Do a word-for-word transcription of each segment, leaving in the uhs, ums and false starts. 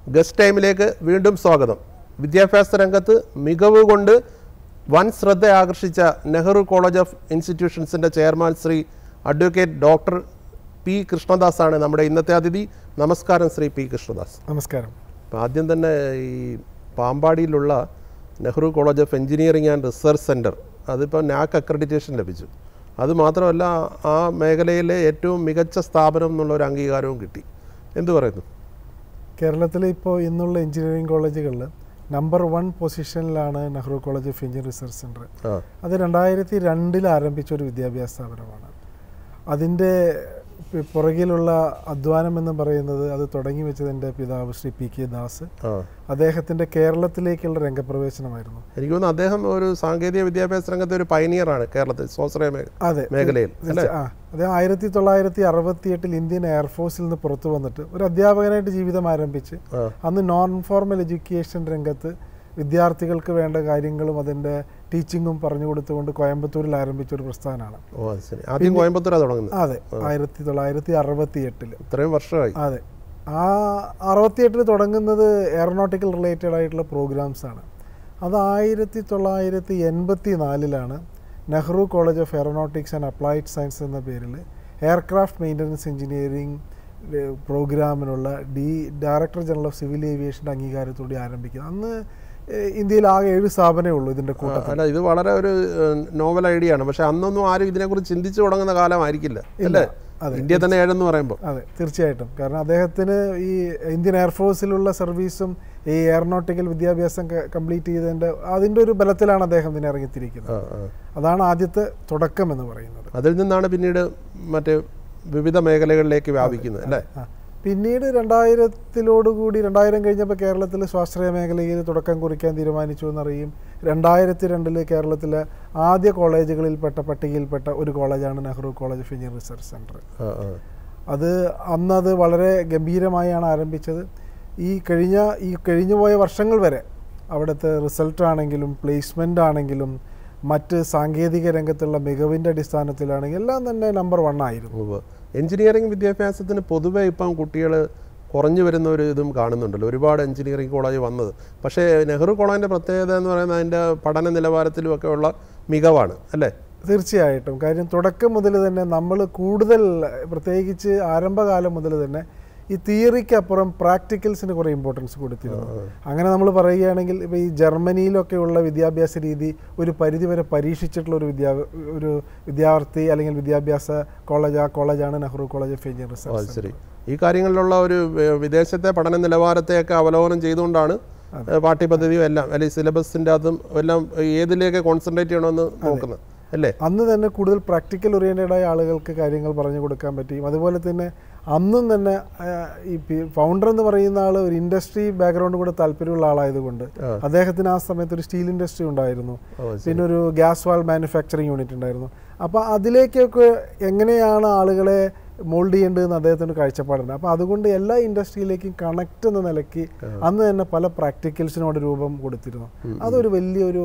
Guest ടൈമിലേക്ക് വീണ്ടും സ്വാഗതം. വിദ്യാഭ്യാസ രംഗത്ത് മികവ് കൊണ്ട് വൻ ശ്രദ്ധ ആകർഷിച്ച നെഹ്റു കോളേജ് ഓഫ് ഇൻസ്റ്റിറ്റ്യൂഷൻസിൻ്റെ chairman Shri advocate doctor P Krishnadas ആണ് നമ്മുടെ ഇന്നത്തെ അതിഥി. നമസ്കാരം ശ്രീ പി കൃഷ്ണദാസ്. നമസ്കാരം. ആദ്യം തന്നെ ഈ പാമ്പാടിയിലുള്ള Nehru college of engineering and research centre അതിപ്പോൾ നാക് അക്രഡിറ്റേഷൻ ലഭിച്ചു. അതുമാത്രമല്ല ആ മേഖലയിലെ ഏറ്റവും മികച്ച സ്ഥാപനം എന്നുള്ളൊരു അംഗീകാരവും കിട്ടി. എന്തു പറയുന്നു? കേരളത്തിലെ ഇപ്പോൾ ഇന്നുള്ള എഞ്ചിനീയറിംഗ് കോളേജുകളിൽ നമ്പർ വൺ പൊസിഷനിലാണ് Nehru college of engineering research centre. അത് രണ്ടായിരത്തി രണ്ടിൽ ആരംഭിച്ച ഒരു വിദ്യാഭ്യാസ സ്ഥാപനമാണ്. അതിൻ്റെ പുറകിലുള്ള അധ്വാനം എന്ന് പറയുന്നത് അത് തുടങ്ങി വെച്ചത് എൻ്റെ പിതാവ് ശ്രീ പി കെ ദാസ്. അദ്ദേഹത്തിൻ്റെ കേരളത്തിലേക്കുള്ള രംഗപ്രവേശനമായിരുന്നു. എനിക്ക് തോന്നുന്നു അദ്ദേഹം ഒരു സാങ്കേതിക വിദ്യാഭ്യാസ രംഗത്തെ ഒരു പൈനിയറാണ് കേരളത്തിൽ, സ്വാശ്രയ മേഖലയിൽ. അദ്ദേഹം ആയിരത്തി തൊള്ളായിരത്തി അറുപത്തി എട്ടിൽ ഇന്ത്യൻ എയർഫോഴ്സിൽ നിന്ന് പുറത്തു വന്നിട്ട് ഒരു അധ്യാപകനായിട്ട് ജീവിതം ആരംഭിച്ച് അന്ന് നോൺ ഫോർമൽ എഡ്യൂക്കേഷൻ രംഗത്ത് വിദ്യാർത്ഥികൾക്ക് വേണ്ട കാര്യങ്ങളും അതിൻ്റെ ടീച്ചിങ്ങും പറഞ്ഞു കൊടുത്തുകൊണ്ട് കോയമ്പത്തൂരിൽ ആരംഭിച്ച ഒരു പ്രസ്ഥാനമാണ്. അതെ, ആയിരത്തി തൊള്ളായിരത്തി അറുപത്തി എട്ടില് ഇത്രയും വർഷമായി. അതെ, ആ അറുപത്തിയെട്ടിൽ തുടങ്ങുന്നത് എയറോനോട്ടിക്കൽ റിലേറ്റഡ് ആയിട്ടുള്ള പ്രോഗ്രാംസ് ആണ്. അത് ആയിരത്തി തൊള്ളായിരത്തി എൺപത്തി നാലിലാണ് Nehru college of aeronautics and applied science എന്ന പേരിൽ എയർക്രാഫ്റ്റ് മെയിൻ്റനൻസ് എഞ്ചിനീയറിംഗ് പ്രോഗ്രാമിനുള്ള D director general of civil ഏവിയേഷൻ്റെ അംഗീകാരത്തോടെ ആരംഭിക്കുന്നത്. അന്ന് ഇന്ത്യയിൽ ആകെ ഏഴ് സ്ഥാപനമേ ഉള്ളൂ ഇതിൻ്റെ കൂട്ടത്തിൽ. അല്ല, ഇത് വളരെ ഒരു നോവൽ ഐഡിയ ആണ്. പക്ഷെ അന്നൊന്നും ആരും ഇതിനെക്കുറിച്ച് ചിന്തിച്ചു തുടങ്ങുന്ന കാലമായിരിക്കില്ല അല്ലേ? ഇന്ത്യ തന്നെ ഏഴെന്ന് പറയുമ്പോൾ. അതെ, തീർച്ചയായിട്ടും. കാരണം അദ്ദേഹത്തിന് ഈ ഇന്ത്യൻ എയർഫോഴ്സിലുള്ള സർവീസും ഈ എയറോനോട്ടിക്കൽ വിദ്യാഭ്യാസം കംപ്ലീറ്റ് ചെയ്തതിൻ്റെ അതിൻ്റെ ഒരു ബലത്തിലാണ് അദ്ദേഹം ഇതിനെ ഇറങ്ങിത്തിരിക്കുന്നത്. അതാണ് ആദ്യത്തെ തുടക്കം എന്ന് പറയുന്നത്. അതിൽ നിന്നാണ് പിന്നീട് മറ്റേ വിവിധ മേഖലകളിലേക്ക് വ്യാപിക്കുന്നത് അല്ലേ? പിന്നീട് രണ്ടായിരത്തിലോടുകൂടി രണ്ടായിരം കഴിഞ്ഞപ്പോൾ കേരളത്തിൽ സ്വാശ്രയ മേഖലയിൽ തുടക്കം കുറിക്കാൻ തീരുമാനിച്ചു എന്നറിയും. രണ്ടായിരത്തി രണ്ടില് കേരളത്തിലെ ആദ്യ കോളേജുകളിൽപ്പെട്ട പട്ടികയിൽപ്പെട്ട ഒരു കോളേജാണ് Nehru college of engineering research centre. അത് അന്നത് വളരെ ഗംഭീരമായാണ് ആരംഭിച്ചത്. ഈ കഴിഞ്ഞ ഈ കഴിഞ്ഞു പോയ വർഷങ്ങൾ വരെ അവിടുത്തെ റിസൾട്ട് ആണെങ്കിലും പ്ലേസ്മെൻ്റ് ആണെങ്കിലും മറ്റ് സാങ്കേതിക രംഗത്തുള്ള മികവിൻ്റെ അടിസ്ഥാനത്തിലാണെങ്കിൽ എല്ലാം തന്നെ നമ്പർ വൺ ആയിരുന്നു. എഞ്ചിനീയറിംഗ് വിദ്യാഭ്യാസത്തിന് പൊതുവെ ഇപ്പം കുട്ടികൾ കുറഞ്ഞു വരുന്ന ഒരു ഇതും കാണുന്നുണ്ടല്ലോ. ഒരുപാട് എഞ്ചിനീയറിംഗ് കോളേജ് വന്നത്. പക്ഷേ നെഹ്റു കോളേജിൻ്റെ പ്രത്യേകത എന്ന് പറയുന്നത് അതിൻ്റെ പഠന നിലവാരത്തിലും ഒക്കെ ഉള്ള മികവാണ് അല്ലേ? തീർച്ചയായിട്ടും. കാര്യം തുടക്കം മുതൽ തന്നെ നമ്മൾ കൂടുതൽ, പ്രത്യേകിച്ച് ആരംഭകാലം മുതൽ തന്നെ ഈ തിയറിക്കപ്പുറം പ്രാക്ടിക്കൽസിന് കുറേ ഇമ്പോർട്ടൻസ് കൊടുത്തിരുന്നു. അങ്ങനെ നമ്മൾ പറയുകയാണെങ്കിൽ ഇപ്പോൾ ഈ ജർമ്മനിയിലൊക്കെയുള്ള വിദ്യാഭ്യാസ രീതി ഒരു പരിധിവരെ പരീക്ഷിച്ചിട്ടുള്ള ഒരു വിദ്യാ ഒരു വിദ്യാർത്ഥി അല്ലെങ്കിൽ വിദ്യാഭ്യാസ കോളേജ് ആ കോളേജാണ് Nehru college of engineering research. ശരി, ഈ കാര്യങ്ങളിലുള്ള ഒരു വിദേശത്തെ പഠന നിലവാരത്തെയൊക്കെ അവലോകനം ചെയ്തുകൊണ്ടാണ് പാഠ്യപദ്ധതിയും എല്ലാം അല്ലെങ്കിൽ സിലബസിൻ്റെ അതും എല്ലാം ഏതിലേക്ക് കോൺസെൻട്രേറ്റ് ചെയ്യണമെന്ന് നോക്കുന്നത് അല്ലേ? അന്ന് തന്നെ കൂടുതൽ പ്രാക്ടിക്കൽ ഓറിയൻറ്റഡായ ആളുകൾക്ക് കാര്യങ്ങൾ പറഞ്ഞു കൊടുക്കാൻ പറ്റും. അതുപോലെ തന്നെ അന്നും തന്നെ ഈ ഫൗണ്ടർ എന്ന് പറയുന്ന ആൾ ഒരു ഇൻഡസ്ട്രി ബാക്ക്ഗ്രൗണ്ട് കൂടെ താല്പര്യമുള്ള ആളായതുകൊണ്ട് അദ്ദേഹത്തിന് ആ സമയത്ത് ഒരു സ്റ്റീൽ ഇൻഡസ്ട്രി ഉണ്ടായിരുന്നു, പിന്നെ ഒരു ഗ്യാസ് വാൾ മാനുഫാക്ചറിങ് യൂണിറ്റ് ഉണ്ടായിരുന്നു. അപ്പോൾ അതിലേക്കൊക്കെ എങ്ങനെയാണ് ആളുകളെ മോൾഡ് ചെയ്യേണ്ടതെന്ന് അദ്ദേഹത്തിന് കാഴ്ചപ്പാടുണ്ട്. അപ്പോൾ അതുകൊണ്ട് എല്ലാ ഇൻഡസ്ട്രിയിലേക്കും കണക്ട് എന്ന നിലയ്ക്ക് അന്ന് തന്നെ പല പ്രാക്ടിക്കൽസിനോട് രൂപം കൊടുത്തിരുന്നു. അതൊരു വലിയൊരു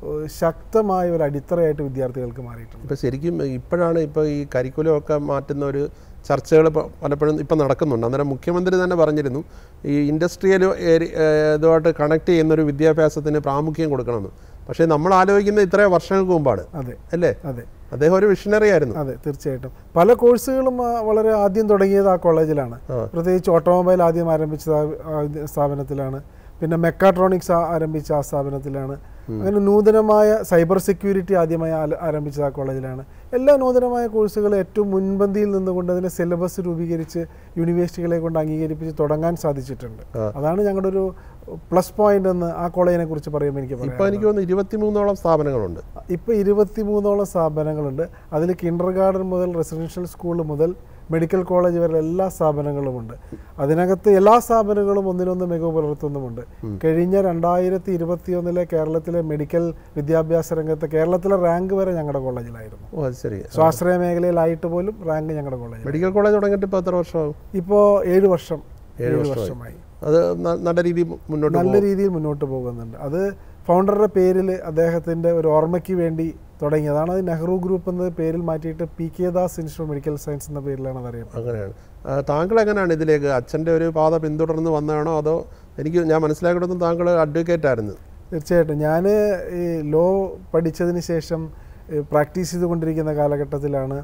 ശക്തമായ ഒരു അടിത്തറയായിട്ട് വിദ്യാർത്ഥികൾക്ക് മാറിയിട്ടുണ്ട്. ഇപ്പോൾ ശരിക്കും ഇപ്പോഴാണ് ഇപ്പോൾ ഈ കരിക്കുലമൊക്കെ മാറ്റുന്ന ഒരു ചർച്ചകൾ പലപ്പോഴും ഇപ്പം നടക്കുന്നുണ്ട്. അന്നേരം മുഖ്യമന്ത്രി തന്നെ പറഞ്ഞിരുന്നു ഈ ഇൻഡസ്ട്രിയൽ ഇതുമായിട്ട് കണക്ട് ചെയ്യുന്നൊരു വിദ്യാഭ്യാസത്തിന് പ്രാമുഖ്യം കൊടുക്കണമെന്ന്. പക്ഷേ നമ്മൾ ആലോചിക്കുന്നത് ഇത്രയും വർഷങ്ങൾക്ക് മുമ്പാണ്. അതെ അല്ലേ? അതെ, അദ്ദേഹം ഒരു വിഷണറി ആയിരുന്നു. അതെ, തീർച്ചയായിട്ടും. പല കോഴ്സുകളും വളരെ ആദ്യം തുടങ്ങിയത് ആ കോളേജിലാണ്. പ്രത്യേകിച്ച് ഓട്ടോമൊബൈൽ ആദ്യം ആരംഭിച്ചത് ആ സ്ഥാപനത്തിലാണ്. പിന്നെ മെക്കാട്രോണിക്സ് ആരംഭിച്ച ആ സ്ഥാപനത്തിലാണ്. അങ്ങനെ നൂതനമായ സൈബർ സെക്യൂരിറ്റി ആദ്യമായി ആരംഭിച്ചത് ആ കോളേജിലാണ്. എല്ലാ നൂതനമായ കോഴ്സുകൾ ഏറ്റവും മുൻപന്തിയിൽ നിന്നുകൊണ്ട് അതിനെ സിലബസ് രൂപീകരിച്ച് യൂണിവേഴ്സിറ്റികളെ കൊണ്ട് അംഗീകരിപ്പിച്ച് തുടങ്ങാൻ സാധിച്ചിട്ടുണ്ട്. അതാണ് ഞങ്ങളുടെ ഒരു പ്ലസ് പോയിന്റ് എന്ന് ആ കോളേജിനെ കുറിച്ച് പറയുമ്പോൾ എനിക്ക് പറയാം. ഇപ്പോൾ എനിക്ക് തോന്നുന്നു ഇരുപത്തിമൂന്നോളം സ്ഥാപനങ്ങളുണ്ട്. ഇപ്പോൾ ഇരുപത്തിമൂന്നോളം സ്ഥാപനങ്ങളുണ്ട്. അതിൽ കിൻഡർ ഗാർഡൻ മുതൽ റെസിഡൻഷ്യൽ സ്കൂൾ മുതൽ മെഡിക്കൽ കോളേജ് വരെ എല്ലാ സ്ഥാപനങ്ങളുമുണ്ട്. അതിനകത്ത് എല്ലാ സ്ഥാപനങ്ങളും ഒന്നിനൊന്ന് മികവ് പുലർത്തുന്നുമുണ്ട്. കഴിഞ്ഞ രണ്ടായിരത്തി ഇരുപത്തി ഒന്നിലെ കേരളത്തിലെ മെഡിക്കൽ വിദ്യാഭ്യാസ രംഗത്ത് കേരളത്തിലെ റാങ്ക് വരെ ഞങ്ങളുടെ കോളേജിലായിരുന്നു. സ്വാശ്രയ മേഖലയിലായിട്ട് പോലും റാങ്ക് ഞങ്ങളുടെ കോളേജ്. മെഡിക്കൽ കോളേജ് തുടങ്ങിയിട്ട് ഇപ്പോൾ എത്ര വർഷമാവും? ഇപ്പോൾ ഏഴ് വർഷം ഏഴ് വർഷമായി. അത് നല്ല രീതിയിൽ മുന്നോട്ട് നല്ല രീതിയിൽ മുന്നോട്ട് പോകുന്നുണ്ട്. അത് ഫൗണ്ടറുടെ പേരിൽ അദ്ദേഹത്തിൻ്റെ ഒരു ഓർമ്മയ്ക്ക് വേണ്ടി തുടങ്ങിയതാണ്. അത് നെഹ്റു ഗ്രൂപ്പ് എന്ന പേരിൽ മാറ്റിയിട്ട് P K Das institute medical science എന്ന പേരിലാണ് അത് അറിയപ്പെടുന്നത്. അങ്ങനെയാണ്. താങ്കൾ എങ്ങനെയാണ് ഇതിലേക്ക് അച്ഛൻ്റെ ഒരു പാത പിന്തുടർന്ന് വന്നതാണോ അതോ എനിക്ക് ഞാൻ മനസ്സിലാക്കിയിടത്തും താങ്കൾ അഡ്വക്കേറ്റ് ആയിരുന്നു. തീർച്ചയായിട്ടും ഞാൻ ഈ ലോ പഠിച്ചതിന് ശേഷം പ്രാക്ടീസ് ചെയ്തുകൊണ്ടിരിക്കുന്ന കാലഘട്ടത്തിലാണ്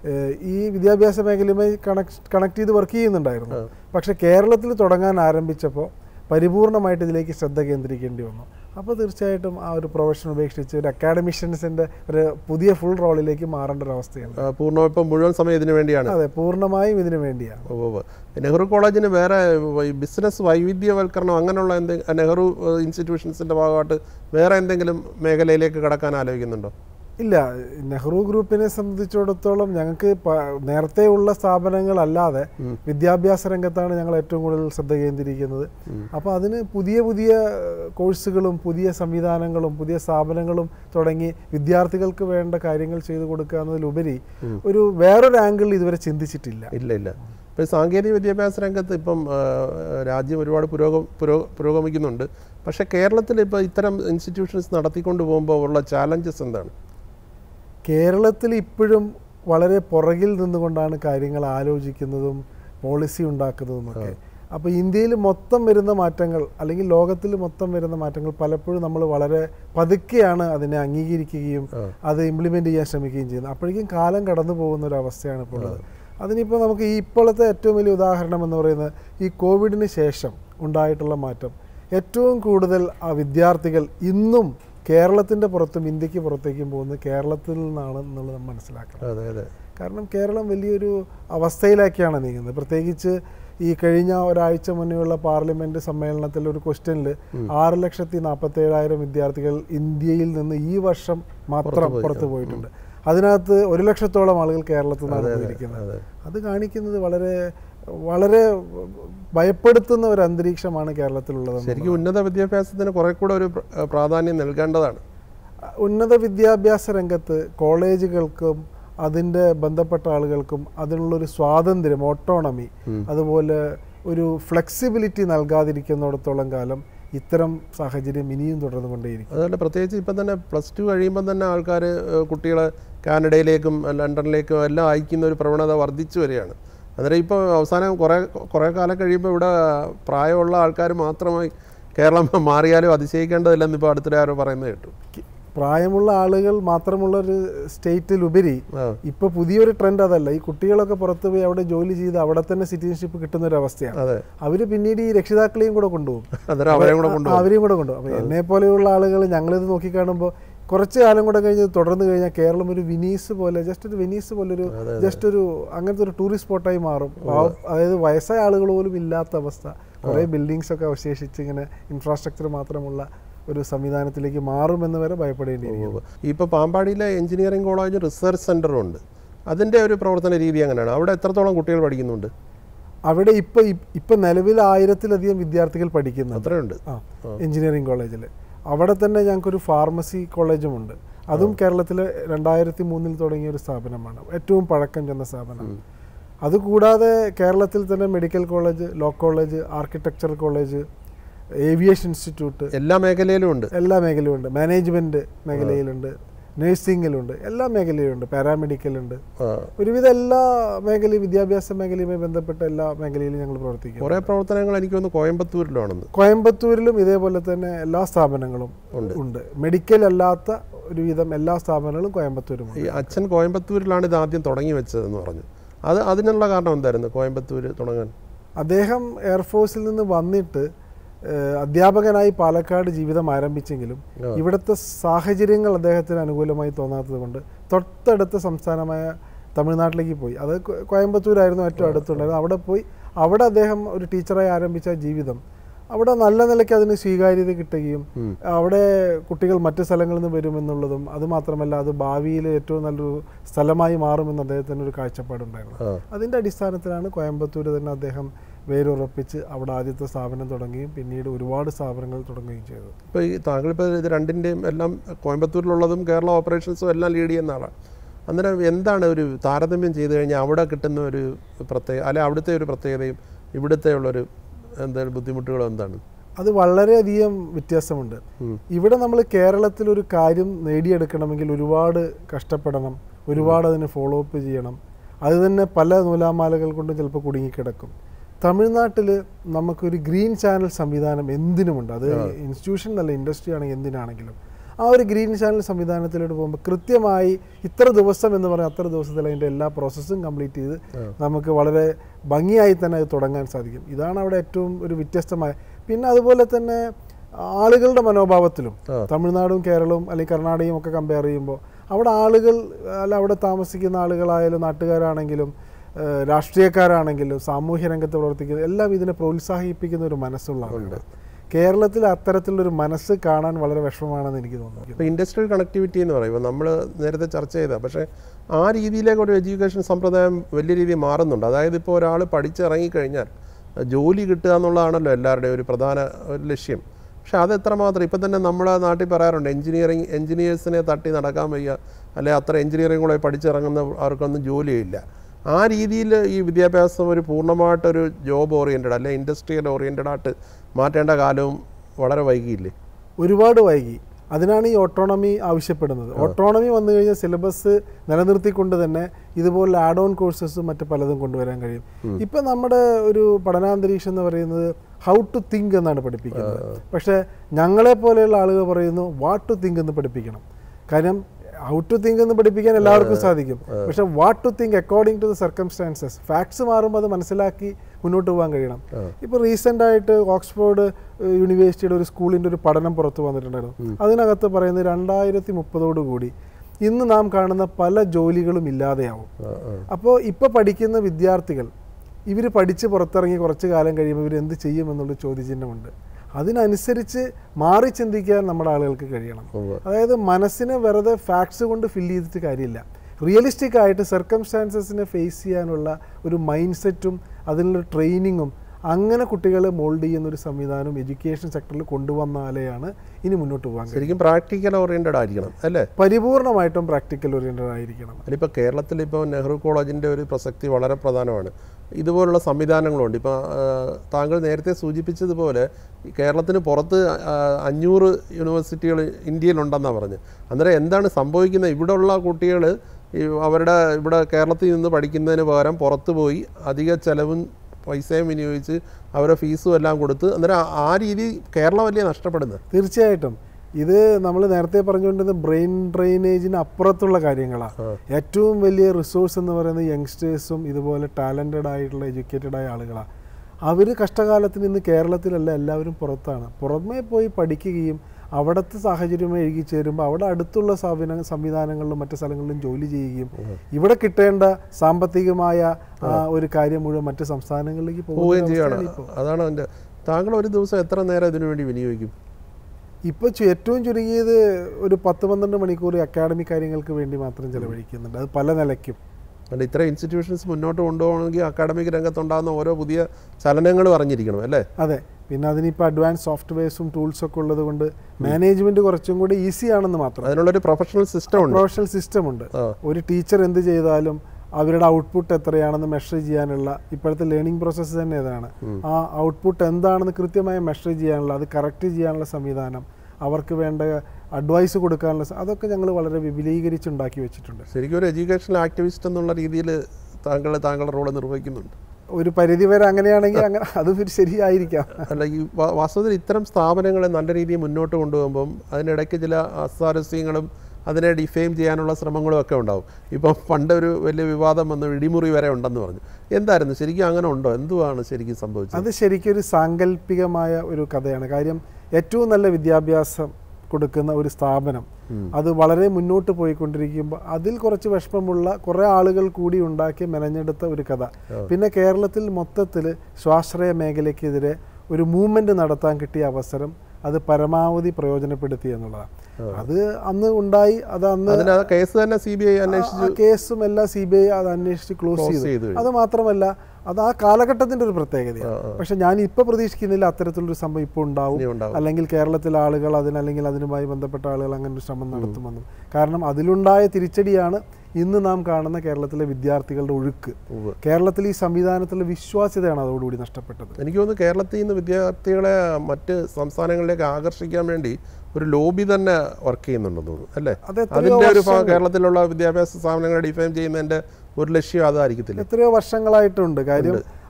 ഈ വിദ്യാഭ്യാസ മേഖലയുമായി കണക്ട് കണക്ട് ചെയ്ത് വർക്ക് ചെയ്യുന്നുണ്ടായിരുന്നു. പക്ഷേ കേരളത്തിൽ തുടങ്ങാൻ ആരംഭിച്ചപ്പോൾ പരിപൂർണമായിട്ട് ഇതിലേക്ക് ശ്രദ്ധ കേന്ദ്രീകരിക്കേണ്ടി വന്നു. അപ്പോൾ തീർച്ചയായിട്ടും ആ ഒരു പ്രൊഫഷൻ ഉപേക്ഷിച്ച് ഒരു അക്കാഡമിഷ്യൻസിൻ്റെ ഒരു പുതിയ ഫുൾ റോളിലേക്ക് മാറേണ്ട ഒരു അവസ്ഥയാണ്. പൂർണ്ണ ഇപ്പം മുഴുവൻ സമയം ഇതിനു വേണ്ടിയാണ്. അതെ, പൂർണ്ണമായും ഇതിനു വേണ്ടിയാണ്. ഓ, നെഹ്റു കോളേജിന് വേറെ ബിസിനസ് വൈവിധ്യവൽക്കരണം അങ്ങനെയുള്ള എന്തെങ്കിലും നെഹ്റു ഇൻസ്റ്റിറ്റ്യൂഷൻസിൻ്റെ ഭാഗമായിട്ട് വേറെ എന്തെങ്കിലും മേഖലയിലേക്ക് കടക്കാൻ ആലോചിക്കുന്നുണ്ടോ? ഇല്ല, നെഹ്റു ഗ്രൂപ്പിനെ സംബന്ധിച്ചിടത്തോളം ഞങ്ങൾക്ക് നേരത്തെ ഉള്ള സ്ഥാപനങ്ങളല്ലാതെ വിദ്യാഭ്യാസ രംഗത്താണ് ഞങ്ങൾ ഏറ്റവും കൂടുതൽ ശ്രദ്ധ കേന്ദ്രീകരിക്കുന്നത്. അപ്പോൾ അതിന് പുതിയ പുതിയ കോഴ്സുകളും പുതിയ സംവിധാനങ്ങളും പുതിയ സ്ഥാപനങ്ങളും തുടങ്ങി വിദ്യാർത്ഥികൾക്ക് വേണ്ട കാര്യങ്ങൾ ചെയ്തു കൊടുക്കുക എന്നതിലുപരി ഒരു വേറൊരു ആംഗിളിൽ ഇതുവരെ ചിന്തിച്ചിട്ടില്ല. ഇല്ല ഇല്ല ഇപ്പോൾ സാങ്കേതിക വിദ്യാഭ്യാസ രംഗത്ത് ഇപ്പം രാജ്യം ഒരുപാട് പുരോഗ പുരോ പുരോഗമിക്കുന്നുണ്ട്. പക്ഷേ കേരളത്തിൽ ഇപ്പോൾ ഇത്തരം ഇൻസ്റ്റിറ്റ്യൂഷൻസ് നടത്തിക്കൊണ്ട് പോകുമ്പോൾ ഉള്ള ചാലഞ്ചസ് എന്താണ്? കേരളത്തിൽ ഇപ്പോഴും വളരെ പുറകിൽ നിന്നുകൊണ്ടാണ് കാര്യങ്ങൾ ആലോചിക്കുന്നതും പോളിസി ഉണ്ടാക്കുന്നതുമൊക്കെ. അപ്പോൾ ഇന്ത്യയിൽ മൊത്തം വരുന്ന മാറ്റങ്ങൾ അല്ലെങ്കിൽ ലോകത്തിൽ മൊത്തം വരുന്ന മാറ്റങ്ങൾ പലപ്പോഴും നമ്മൾ വളരെ പതുക്കെയാണ് അതിനെ അംഗീകരിക്കുകയും അത് ഇംപ്ലിമെൻ്റ് ചെയ്യാൻ ശ്രമിക്കുകയും ചെയ്യുന്നത്. അപ്പോഴേക്കും കാലം കടന്നു പോകുന്ന ഒരു അവസ്ഥയാണ് ഇപ്പോൾ ഉള്ളത്. അതിനിപ്പോൾ നമുക്ക് ഈ ഇപ്പോഴത്തെ ഏറ്റവും വലിയ ഉദാഹരണം എന്ന് പറയുന്നത് ഈ കോവിഡിന് ശേഷം ഉണ്ടായിട്ടുള്ള മാറ്റം. ഏറ്റവും കൂടുതൽ ആ വിദ്യാർത്ഥികൾ ഇന്നും കേരളത്തിൻ്റെ പുറത്തും ഇന്ത്യക്ക് പുറത്തേക്കും പോകുന്നത് കേരളത്തിൽ നിന്നാണ് എന്നുള്ളത് നമ്മൾ മനസ്സിലാക്കണം. അതെ അതെ കാരണം കേരളം വലിയൊരു അവസ്ഥയിലേക്കാണ് നീങ്ങുന്നത്. പ്രത്യേകിച്ച് ഈ കഴിഞ്ഞ ഒരാഴ്ച മുന്നേയുള്ള പാർലമെൻറ്റ് സമ്മേളനത്തിൽ ഒരു ക്വസ്റ്റ്യനിൽ ആറ് ലക്ഷത്തി നാൽപ്പത്തി ഏഴായിരം വിദ്യാർത്ഥികൾ ഇന്ത്യയിൽ നിന്ന് ഈ വർഷം മാത്രം പുറത്തു പോയിട്ടുണ്ട്. അതിനകത്ത് ഒരു ലക്ഷത്തോളം ആളുകൾ കേരളത്തിൽ നിന്നാണ് പോയിരിക്കുന്നത്. അത് കാണിക്കുന്നത് വളരെ വളരെ ഭയപ്പെടുത്തുന്ന ഒരു അന്തരീക്ഷമാണ് കേരളത്തിലുള്ളത്. ശരിക്കും ഉന്നത വിദ്യാഭ്യാസത്തിന് കുറെ കൂടെ ഒരു പ്രാധാന്യം നൽകേണ്ടതാണ്. ഉന്നത വിദ്യാഭ്യാസ രംഗത്ത് കോളേജുകൾക്കും അതിൻ്റെ ബന്ധപ്പെട്ട ആളുകൾക്കും അതിനുള്ളൊരു സ്വാതന്ത്ര്യം, ഓട്ടോണമി, അതുപോലെ ഒരു ഫ്ലെക്സിബിലിറ്റി നൽകാതിരിക്കുന്നിടത്തോളം കാലം ഇത്തരം സാഹചര്യം ഇനിയും തുടർന്നുകൊണ്ടേയിരിക്കും. അതുകൊണ്ട് പ്രത്യേകിച്ച് ഇപ്പം തന്നെ പ്ലസ് ടു കഴിയുമ്പം തന്നെ ആൾക്കാർ കുട്ടികളെ കാനഡയിലേക്കും ലണ്ടനിലേക്കും എല്ലാം അയക്കുന്ന ഒരു പ്രവണത വർദ്ധിച്ചു വരികയാണ്. അന്നേരം ഇപ്പോൾ അവസാനം കുറേ കുറേ കാലം കഴിയുമ്പോൾ ഇവിടെ പ്രായമുള്ള ആൾക്കാർ മാത്രമായി കേരളം മാറിയാലും അതിശയിക്കേണ്ടതില്ലെന്ന് ഇപ്പോൾ അടുത്തിടെ ആരോ പറയുന്നത് കേട്ടു. പ്രായമുള്ള ആളുകൾ മാത്രമുള്ളൊരു സ്റ്റേറ്റിലുപരി ഇപ്പോൾ പുതിയൊരു ട്രെൻഡ് അതല്ല. ഈ കുട്ടികളൊക്കെ പുറത്തു പോയി അവിടെ ജോലി ചെയ്ത് അവിടെ തന്നെ സിറ്റിസൺഷിപ്പ് കിട്ടുന്ന ഒരു അവസ്ഥയാണ്. അവർ പിന്നീട് ഈ രക്ഷിതാക്കളെയും കൂടെ കൊണ്ടുപോകും, അവരെയും കൂടെ കൊണ്ടുപോകും. അപ്പോൾ എന്നെ പോലെയുള്ള ആളുകൾ ഞങ്ങളിത് നോക്കിക്കാണുമ്പോൾ കുറച്ച് കാലം കൂടെ കഴിഞ്ഞ് തുടർന്ന് കഴിഞ്ഞാൽ കേരളം ഒരു വെനീസ് പോലെ ജസ്റ്റ് ഒരു വെനീസ് പോലെ ഒരു ജസ്റ്റ് ഒരു അങ്ങനത്തെ ഒരു ടൂറിസ്റ്റ് സ്പോട്ടായി മാറും. അതായത് വയസ്സായ ആളുകൾ പോലും ഇല്ലാത്ത അവസ്ഥ, കുറേ ബിൽഡിങ്സ് ഒക്കെ അവശേഷിച്ച് ഇങ്ങനെ ഇൻഫ്രാസ്ട്രക്ചർ മാത്രമുള്ള ഒരു സംവിധാനത്തിലേക്ക് മാറുമെന്ന് വരെ ഭയപ്പെടേണ്ടി വരും. ഇപ്പോൾ പാമ്പാടിയിലെ എഞ്ചിനീയറിംഗ് കോളേജ് റിസർച്ച് സെൻ്ററും ഉണ്ട്. അതിൻ്റെ ഒരു പ്രവർത്തന രീതി എങ്ങനെയാണ്? അവിടെ എത്രത്തോളം കുട്ടികൾ പഠിക്കുന്നുണ്ട്? അവിടെ ഇപ്പോൾ ഇപ്പം നിലവിൽ ആയിരത്തിലധികം വിദ്യാർത്ഥികൾ പഠിക്കുന്നുണ്ട്. അത്രയുണ്ട് ആ എഞ്ചിനീയറിംഗ് കോളേജിൽ. അവിടെ തന്നെ ഞങ്ങൾക്കൊരു ഫാർമസി കോളേജുമുണ്ട്. അതും കേരളത്തിൽ രണ്ടായിരത്തി മൂന്നിൽ തുടങ്ങിയ ഒരു സ്ഥാപനമാണ്, ഏറ്റവും പഴക്കം ചെന്ന സ്ഥാപനം. അതുകൂടാതെ കേരളത്തിൽ തന്നെ medical college, law college, architecture college, aviation institute എല്ലാ മേഖലയിലും ഉണ്ട്. എല്ലാ മേഖലയും ഉണ്ട്. മാനേജ്മെൻറ്റ് മേഖലയിലുണ്ട്, നഴ്സിംഗിലുണ്ട്, എല്ലാ മേഖലയിലുണ്ട്, പാരാമെഡിക്കലുണ്ട്. ഒരുവിധ എല്ലാ മേഖലയും വിദ്യാഭ്യാസ മേഖലയുമായി ബന്ധപ്പെട്ട എല്ലാ മേഖലയിലും ഞങ്ങൾ പ്രവർത്തിക്കും. കുറേ പ്രവർത്തനങ്ങൾ എനിക്ക് തോന്നുന്നു കോയമ്പത്തൂരിലാണെന്ന്. കോയമ്പത്തൂരിലും ഇതേപോലെ തന്നെ എല്ലാ സ്ഥാപനങ്ങളും ഉണ്ട്. മെഡിക്കൽ അല്ലാത്ത ഒരുവിധം എല്ലാ സ്ഥാപനങ്ങളും കോയമ്പത്തൂരും. ഈ അച്ഛൻ കോയമ്പത്തൂരിലാണ് ഇത് ആദ്യം തുടങ്ങി വെച്ചതെന്ന് പറഞ്ഞു. അത് അതിനുള്ള കാരണം എന്തായിരുന്നു കോയമ്പത്തൂർ തുടങ്ങാൻ? അദ്ദേഹം എയർഫോഴ്സിൽ നിന്ന് വന്നിട്ട് അധ്യാപകനായി പാലക്കാട് ജീവിതം ആരംഭിച്ചെങ്കിലും ഇവിടുത്തെ സാഹചര്യങ്ങൾ അദ്ദേഹത്തിന് അനുകൂലമായി തോന്നാത്തത് കൊണ്ട് തൊട്ടടുത്ത സംസ്ഥാനമായ തമിഴ്നാട്ടിലേക്ക് പോയി. അത് കോയമ്പത്തൂരായിരുന്നു ഏറ്റവും അടുത്തുണ്ടായിരുന്നു. അവിടെ പോയി അവിടെ അദ്ദേഹം ഒരു ടീച്ചറായി ആരംഭിച്ച ജീവിതം അവിടെ നല്ല നിലയ്ക്ക് അതിന് സ്വീകാര്യത കിട്ടുകയും അവിടെ കുട്ടികൾ മറ്റു സ്ഥലങ്ങളിൽ നിന്ന് വരുമെന്നുള്ളതും അതുമാത്രമല്ല അത് ഭാവിയിൽ ഏറ്റവും നല്ലൊരു സ്ഥലമായി മാറുമെന്ന് അദ്ദേഹത്തിന് ഒരു കാഴ്ചപ്പാടുണ്ടായിരുന്നു. അതിൻ്റെ അടിസ്ഥാനത്തിലാണ് കോയമ്പത്തൂർ തന്നെ അദ്ദേഹം വേരുറപ്പിച്ച് അവിടെ ആദ്യത്തെ സ്ഥാപനം തുടങ്ങുകയും പിന്നീട് ഒരുപാട് സ്ഥാപനങ്ങൾ തുടങ്ങുകയും ചെയ്തു. ഇപ്പോൾ ഈ താങ്കളിപ്പോൾ ഇത് രണ്ടിൻ്റെയും എല്ലാം കോയമ്പത്തൂരിലുള്ളതും കേരള ഓപ്പറേഷൻസും എല്ലാം ലീഡ് ചെയ്യുന്ന ആളാണ്. അന്നേരം എന്താണ് ഒരു താരതമ്യം ചെയ്ത് കഴിഞ്ഞാൽ അവിടെ കിട്ടുന്ന ഒരു പ്രത്യേക അല്ലെ അവിടുത്തെ ഒരു പ്രത്യേകതയും ഇവിടുത്തെ ഉള്ളൊരു എന്താണ് ബുദ്ധിമുട്ടുകളും എന്താണ്? അത് വളരെയധികം വ്യത്യാസമുണ്ട്. ഇവിടെ നമ്മൾ കേരളത്തിൽ ഒരു കാര്യം നേടിയെടുക്കണമെങ്കിൽ ഒരുപാട് കഷ്ടപ്പെടണം, ഒരുപാട് അതിനെ ഫോളോ അപ്പ് ചെയ്യണം. അത് തന്നെ പല നൂലാമാലകൾ കൊണ്ടും ചിലപ്പോൾ കുടുങ്ങിക്കിടക്കും. തമിഴ്നാട്ടിൽ നമുക്കൊരു ഗ്രീൻ ചാനൽ സംവിധാനം എന്തിനുമുണ്ട്. അത് ഇൻസ്റ്റിറ്റ്യൂഷൻ എന്നല്ല, ഇൻഡസ്ട്രി ആണെങ്കിൽ എന്തിനാണെങ്കിലും ആ ഒരു ഗ്രീൻ ചാനൽ സംവിധാനത്തിലോട്ട് പോകുമ്പോൾ കൃത്യമായി ഇത്ര ദിവസം എന്ന് പറഞ്ഞാൽ അത്ര ദിവസത്തിൽ അതിൻ്റെ എല്ലാ പ്രോസസ്സും കംപ്ലീറ്റ് ചെയ്ത് നമുക്ക് വളരെ ഭംഗിയായി തന്നെ അത് തുടങ്ങാൻ സാധിക്കും. ഇതാണ് അവിടെ ഏറ്റവും ഒരു വ്യത്യസ്തമായ. പിന്നെ അതുപോലെ തന്നെ ആളുകളുടെ മനോഭാവത്തിലും തമിഴ്നാടും കേരളവും അല്ലെങ്കിൽ കർണാടകയും ഒക്കെ കമ്പയർ ചെയ്യുമ്പോൾ അവിടെ ആളുകൾ അല്ല അവിടെ താമസിക്കുന്ന ആളുകളായാലും നാട്ടുകാരാണെങ്കിലും രാഷ്ട്രീയക്കാരാണെങ്കിലും സാമൂഹ്യ രംഗത്ത് പ്രവർത്തിക്കുന്ന എല്ലാം ഇതിനെ പ്രോത്സാഹിപ്പിക്കുന്ന ഒരു മനസ്സുള്ള ആളുണ്ട്. കേരളത്തിൽ അത്തരത്തിലുള്ളൊരു മനസ്സ് കാണാൻ വളരെ വിഷമമാണെന്ന് എനിക്ക് തോന്നുന്നു. ഇപ്പോൾ ഇൻഡസ്ട്രിയൽ കണക്ടിവിറ്റി എന്ന് പറയുമ്പോൾ നമ്മൾ നേരത്തെ ചർച്ച ചെയ്ത, പക്ഷേ ആ രീതിയിലേക്ക് ഒരു എഡ്യൂക്കേഷൻ സമ്പ്രദായം വലിയ രീതിയിൽ മാറുന്നുണ്ട്. അതായത് ഇപ്പോൾ ഒരാൾ പഠിച്ചിറങ്ങിക്കഴിഞ്ഞാൽ ജോലി കിട്ടുക എന്നുള്ളതാണല്ലോ എല്ലാവരുടെയും ഒരു പ്രധാന ഒരു ലക്ഷ്യം. പക്ഷെ അത് എത്രമാത്രം ഇപ്പം തന്നെ നമ്മളെ നാട്ടിൽ പറയാറുണ്ട്, എഞ്ചിനീയറിങ് എഞ്ചിനീയേഴ്സിനെ തട്ടി നടക്കാൻ വയ്യ, അല്ലെങ്കിൽ അത്ര എഞ്ചിനീയറിംഗ് കൂടെ പഠിച്ചിറങ്ങുന്ന അവർക്കൊന്നും ജോലിയില്ല. ആ രീതിയിൽ ഈ വിദ്യാഭ്യാസം ഒരു പൂർണ്ണമായിട്ടൊരു ജോബ് ഓറിയൻറ്റഡ് അല്ലെ ഇൻഡസ്ട്രിയൽ ഓറിയൻറ്റഡ് ആയിട്ട് മാറ്റേണ്ട കാലവും വളരെ വൈകിയില്ലേ? ഒരുപാട് വൈകി. അതിനാണ് ഈ ഓട്ടോണമി ആവശ്യപ്പെടുന്നത്. ഓട്ടോണമി വന്നു കഴിഞ്ഞാൽ സിലബസ് നിലനിർത്തിക്കൊണ്ട് തന്നെ ഇതുപോലെ ആഡ് ഓൺ കോഴ്സസും മറ്റു പലതും കൊണ്ടുവരാൻ കഴിയും. ഇപ്പം നമ്മുടെ ഒരു പഠനാന്തരീക്ഷം എന്ന് പറയുന്നത് ഹൗ ടു തിങ്ക് എന്നാണ് പഠിപ്പിക്കുന്നത്. പക്ഷേ ഞങ്ങളെപ്പോലെയുള്ള ആളുകൾ പറയുന്നു വാട്ട് ടു തിങ്ക് എന്ന് പഠിപ്പിക്കണം. കാര്യം ഹൗ ടു തിങ്ക് എന്ന് പഠിപ്പിക്കാൻ എല്ലാവർക്കും സാധിക്കും, പക്ഷെ what to think according to the circumstances. Facts മാറുമ്പോൾ അത് മനസ്സിലാക്കി മുന്നോട്ട് പോകാൻ കഴിയണം. ഇപ്പോൾ റീസെൻ്റ് ആയിട്ട് ഓക്സ്ഫോർഡ് യൂണിവേഴ്സിറ്റിയുടെ ഒരു സ്കൂളിൻ്റെ ഒരു പഠനം പുറത്തു വന്നിട്ടുണ്ടായിരുന്നു. അതിനകത്ത് പറയുന്നത് രണ്ടായിരത്തി മുപ്പതോടുകൂടി ഇന്ന് നാം കാണുന്ന പല ജോലികളും ഇല്ലാതെയാവും. അപ്പോൾ ഇപ്പോൾ പഠിക്കുന്ന വിദ്യാർത്ഥികൾ ഇവർ പഠിച്ച് പുറത്തിറങ്ങി കുറച്ച് കാലം കഴിയുമ്പോൾ ഇവർ എന്ത് ചെയ്യുമെന്നുള്ള ചോദ്യചിഹ്നമുണ്ട്. അതിനനുസരിച്ച് മാറി ചിന്തിക്കാൻ നമ്മുടെ ആളുകൾക്ക് കഴിയണം. അതായത് മനസ്സിനെ വെറുതെ ഫാക്ട്സ് കൊണ്ട് ഫില്ല് ചെയ്തിട്ട് കാര്യമില്ല. റിയലിസ്റ്റിക് ആയിട്ട് സർക്കംസ്റ്റാൻസസിനെ ഫേസ് ചെയ്യാനുള്ള ഒരു മൈൻഡ് സെറ്റും അതിനുള്ള ട്രെയിനിങ്ങും അങ്ങനെ കുട്ടികളെ മോൾഡ് ചെയ്യുന്ന ഒരു സംവിധാനം എഡ്യൂക്കേഷൻ സെക്ടറിൽ കൊണ്ടുവന്നാലെയാണ് ഇനി മുന്നോട്ട് പോകാൻ. ശരിക്കും പ്രാക്ടിക്കൽ ഓറിയൻറ്റഡ് ആയിരിക്കണം അല്ലേ? പരിപൂർണമായിട്ടും പ്രാക്ടിക്കൽ ഓറിയൻറ്റഡ് ആയിരിക്കണം. അതിലിപ്പോൾ കേരളത്തിൽ ഇപ്പോൾ നെഹ്റു കോളേജിൻ്റെ ഒരു പ്രസക്തി വളരെ പ്രധാനമാണ്. ഇതുപോലുള്ള സംവിധാനങ്ങളുണ്ട്. ഇപ്പോൾ താങ്കൾ നേരത്തെ സൂചിപ്പിച്ചതുപോലെ കേരളത്തിന് പുറത്ത് അഞ്ഞൂറ് യൂണിവേഴ്സിറ്റികൾ ഇന്ത്യയിലുണ്ടെന്നാണ് പറഞ്ഞത്. അന്നേരം എന്താണ് സംഭവിക്കുന്നത്? ഇവിടെയുള്ള കുട്ടികൾ അവരുടെ ഇവിടെ കേരളത്തിൽ നിന്ന് പഠിക്കുന്നതിന് പകരം പുറത്ത് പോയി അധിക ചെലവും പൈസയും വിനിയോഗിച്ച് അവരുടെ ഫീസും എല്ലാം കൊടുത്ത്, അന്നേരം ആ രീതി കേരളം വലിയ നഷ്ടപ്പെടുന്നത്. തീർച്ചയായിട്ടും ഇത് നമ്മൾ നേരത്തെ പറഞ്ഞുകൊണ്ടിരുന്ന ബ്രെയിൻ ഡ്രെയിനേജിന് അപ്പുറത്തുള്ള കാര്യങ്ങളാണ്. ഏറ്റവും വലിയ റിസോഴ്സ് എന്ന് പറയുന്നത് യങ്സ്റ്റേഴ്സും ഇതുപോലെ ടാലൻറ്റഡ് ആയിട്ടുള്ള എഡ്യൂക്കേറ്റഡ് ആയ ആളുകളാണ്. അവർ കഷ്ടകാലത്തിന് ഇന്ന് കേരളത്തിലല്ല, എല്ലാവരും പുറത്താണ്. പുറമേ പോയി പഠിക്കുകയും അവിടുത്തെ സാഹചര്യമായി എഴുകി ചേരുമ്പോൾ അവിടെ അടുത്തുള്ള സംവിധാനങ്ങളിലും മറ്റു സ്ഥലങ്ങളിലും ജോലി ചെയ്യുകയും ഇവിടെ കിട്ടേണ്ട സാമ്പത്തികമായ ഒരു കാര്യം മുഴുവൻ മറ്റു സംസ്ഥാനങ്ങളിലേക്ക് പോവുകയും ചെയ്യണം. അതാണ് എൻ്റെ. താങ്കൾ ഒരു ദിവസം എത്ര നേരം ഇതിനു വേണ്ടി വിനിയോഗിക്കും? ഇപ്പോൾ ഏറ്റവും ചുരുങ്ങിയത് ഒരു പത്ത് പന്ത്രണ്ട് മണിക്കൂർ അക്കാഡമിക് കാര്യങ്ങൾക്ക് വേണ്ടി മാത്രം ചിലവഴിക്കുന്നുണ്ട്. അത് പല നിലയ്ക്കും. അല്ല, ഇത്ര ഇൻസ്റ്റിറ്റ്യൂഷൻസ് മുന്നോട്ട് കൊണ്ടുപോകണമെങ്കിൽ അക്കാഡമിക് രംഗത്തുണ്ടാകുന്ന ഓരോ പുതിയ ചലനങ്ങളും അറിഞ്ഞിരിക്കണം അല്ലേ? അതെ. പിന്നെ അതിനിപ്പോൾ അഡ്വാൻസ് സോഫ്റ്റ്വെയർസും ടൂൾസും ഒക്കെ ഉള്ളത് കൊണ്ട് മാനേജ്മെന്റ് കുറച്ചും കൂടി ഈസി ആണെന്ന് മാത്രം. അതിനുള്ളൊരു പ്രൊഫഷണൽ സിസ്റ്റം ഉണ്ട്. പ്രൊഫഷണൽ സിസ്റ്റം ഉണ്ട്. ഒരു ടീച്ചർ എന്ത് ചെയ്താലും അവരുടെ ഔട്ട്പുട്ട് എത്രയാണെന്ന് മെഷർ ചെയ്യാനുള്ള ഇപ്പോഴത്തെ ലേണിംഗ് പ്രോസസ്സ് തന്നെ ഏതാണ്, ആ ഔട്ട്പുട്ട് എന്താണെന്ന് കൃത്യമായി മെഷർ ചെയ്യാനുള്ള, അത് കറക്റ്റ് ചെയ്യാനുള്ള സംവിധാനം, അവർക്ക് വേണ്ട അഡ്വൈസ് കൊടുക്കാനുള്ള, അതൊക്കെ ഞങ്ങൾ വളരെ വിപുലീകരിച്ചുണ്ടാക്കി വെച്ചിട്ടുണ്ട്. ശരിക്കും ഒരു എഡ്യൂക്കേഷണൽ ആക്ടിവിസ്റ്റ് എന്നുള്ള രീതിയിൽ താങ്കൾ താങ്കളുടെ റോള് നിർവഹിക്കുന്നുണ്ട്. ഒരു പരിധിവരെ അങ്ങനെയാണെങ്കിൽ അങ്ങനെ അതും ശരിയായിരിക്കാം. അല്ല, ഈ വാസ്തവത്തിൽ ഇത്തരം സ്ഥാപനങ്ങളെ നല്ല രീതിയിൽ മുന്നോട്ട് കൊണ്ടുപോകുമ്പം അതിനിടയ്ക്ക് ചില അസ്വാരസ്യങ്ങളും അതിനെ ഡിഫെയിം ചെയ്യാനുള്ള ശ്രമങ്ങളും ഒക്കെ ഉണ്ടാവും. ഇപ്പം പണ്ടൊരു വലിയ വിവാദം വന്ന് ഇടിമുറി വരെ ഉണ്ടെന്ന് പറഞ്ഞു. എന്തായിരുന്നു ശരിക്കും? അങ്ങനെ ഉണ്ടോ? എന്തുവാണ് ശരിക്കും സംഭവിച്ചത്? അത് ശരിക്കും ഒരു സാങ്കല്പികമായ ഒരു കഥയാണ്. കാര്യം ഏറ്റവും നല്ല വിദ്യാഭ്യാസം കൊടുക്കുന്ന ഒരു സ്ഥാപനം അത് വളരെ മുന്നോട്ട് പോയിക്കൊണ്ടിരിക്കുമ്പോൾ അതിൽ കുറച്ച് വിഷമമുള്ള കുറേ ആളുകൾ കൂടി ഉണ്ടാക്കി മെനഞ്ഞെടുത്ത ഒരു കഥ. പിന്നെ കേരളത്തിൽ മൊത്തത്തിൽ സ്വാശ്രയ മേഖലയ്ക്കെതിരെ ഒരു മൂവ്മെൻറ്റ് നടത്താൻ കിട്ടിയ അവസരം അത് പരമാവധി പ്രയോജനപ്പെടുത്തി എന്നുള്ളതാണ്. അത് അന്ന് ഉണ്ടായി. അത് അന്ന് കേസ് തന്നെ സി ബി ഐ അന്വേഷിച്ചു. കേസും എല്ലാം സി ബി ഐ അത് അന്വേഷിച്ച് ക്ലോസ് ചെയ്തു. അത് മാത്രമല്ല, അത് ആ കാലഘട്ടത്തിൻ്റെ ഒരു പ്രത്യേകതയാണ്. പക്ഷെ ഞാൻ ഇപ്പോൾ പ്രതീക്ഷിക്കുന്നില്ല അത്തരത്തിലൊരു സംഭവം ഇപ്പോൾ ഉണ്ടാവും, അല്ലെങ്കിൽ കേരളത്തിലെ ആളുകൾ അതിന് അല്ലെങ്കിൽ അതിനുമായി ബന്ധപ്പെട്ട ആളുകൾ അങ്ങനെ ഒരു ശ്രമം നടത്തുമെന്നും. കാരണം അതിലുണ്ടായ തിരിച്ചടിയാണ് ഇന്ന് നാം കാണുന്ന കേരളത്തിലെ വിദ്യാർത്ഥികളുടെ ഒഴുക്ക്. കേരളത്തിൽ ഈ സംവിധാനത്തിലെ വിശ്വാസ്യതയാണ് അതോടുകൂടി നഷ്ടപ്പെട്ടത്. എനിക്ക് തോന്നുന്നു കേരളത്തിൽ നിന്ന് വിദ്യാർത്ഥികളെ മറ്റ് സംസ്ഥാനങ്ങളിലേക്ക് ആകർഷിക്കാൻ വേണ്ടി ഒരു ലോബി തന്നെ വർക്ക് ചെയ്യുന്നുണ്ടെന്ന് തോന്നുന്നു അല്ലേ? അതിൻ്റെ ഒരു കേരളത്തിലുള്ള വിദ്യാഭ്യാസ സ്ഥാപനങ്ങളെ ഡിഫൈൻ ചെയ്യുന്നതിൻ്റെ ഒരു ലക്ഷ്യം അതായിരിക്കത്തില്ല. എത്രയോ വർഷങ്ങളായിട്ടുണ്ട്. കാര്യം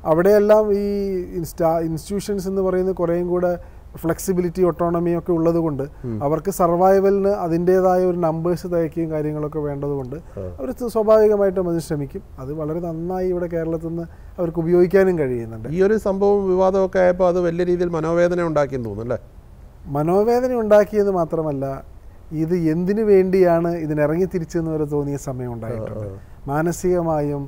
അവിടെയെല്ലാം ഈ ഇൻസ്റ്റാ ഇൻസ്റ്റിറ്റ്യൂഷൻസ് എന്ന് പറയുന്നത് കുറേയും കൂടെ ഫ്ലെക്സിബിലിറ്റി ഓട്ടോണമി ഒക്കെ ഉള്ളത് കൊണ്ട് അവർക്ക് സർവൈവലിന് അതിൻ്റേതായ ഒരു നമ്പേഴ്സ് തയ്ക്കുകയും കാര്യങ്ങളൊക്കെ വേണ്ടതുകൊണ്ട് അവർ സ്വാഭാവികമായിട്ടും അതിന് ശ്രമിക്കും. അത് വളരെ നന്നായി ഇവിടെ കേരളത്തിൽ നിന്ന് അവർക്ക് ഉപയോഗിക്കാനും കഴിയുന്നുണ്ട്. ഈ ഒരു സംഭവം വിവാദമൊക്കെ ആയപ്പോൾ അത് വലിയ രീതിയിൽ മനോവേദന ഉണ്ടാക്കിയെന്ന് തോന്നുന്നു അല്ലേ? മനോവേദന ഉണ്ടാക്കിയെന്ന് മാത്രമല്ല, ഇത് എന്തിനു വേണ്ടിയാണ് ഇതിനിറങ്ങി തിരിച്ചെന്ന് വരെ തോന്നിയ സമയം ഉണ്ടായിട്ടുണ്ട്. മാനസികമായും